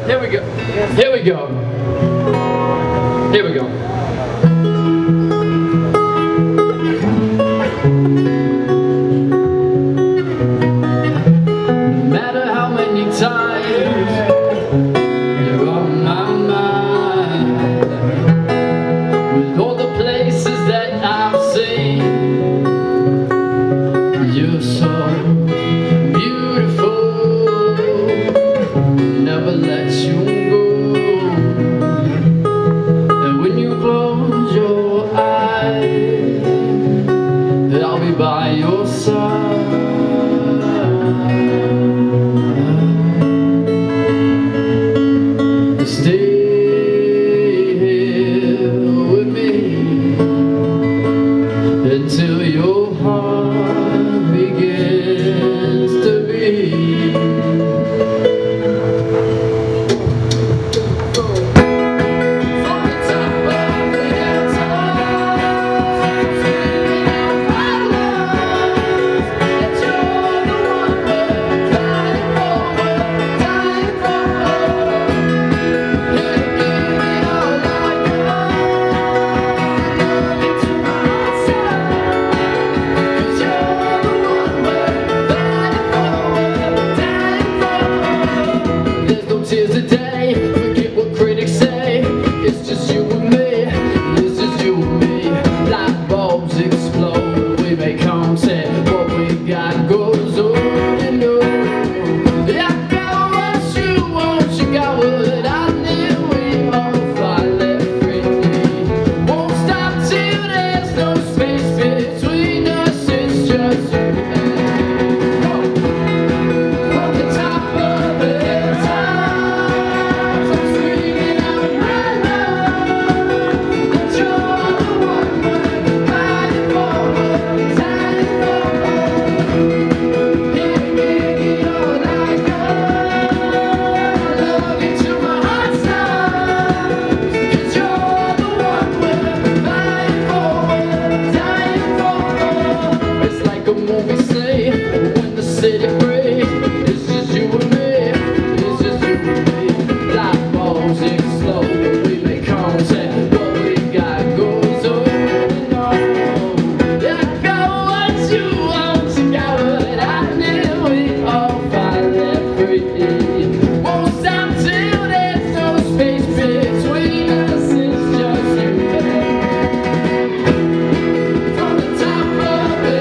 Here we go. Here we go. Here we go. No matter how many times you're on my mind, with all the places that I've seen, you're so beautiful, never let you go. And when you close your eyes, I'll be by your side. Stay here with me until your heart begins to beat. Tears a day, forget what critics say. It's just you and me, it's just you and me. Light bulbs explode, we may come say what we got goes on and on. I got what you want, you got what I need. We all fly left free. Won't stop till there's no space between us. It's just you and me. From the top of the when the city breaks, it's just you and me, it's just you and me. Light bulbs explode, we make contact, what we got goes on and on. I got what you want, you got what I need, we all find that free. Won't stop till there's no space between us, it's just you and me. From the top of the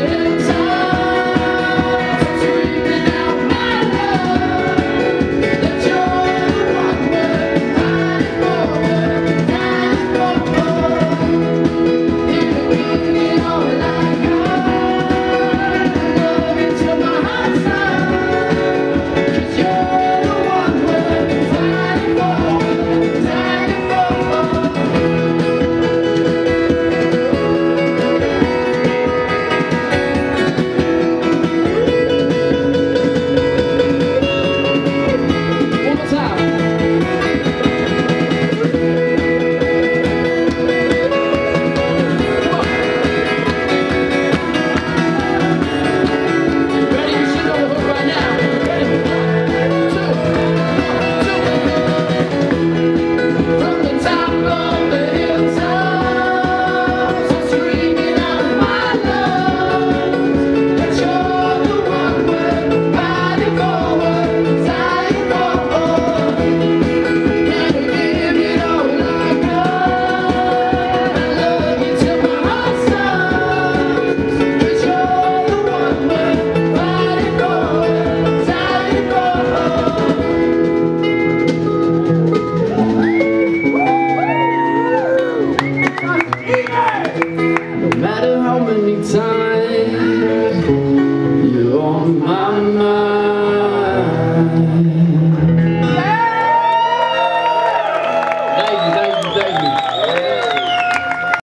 no matter how many times you're on my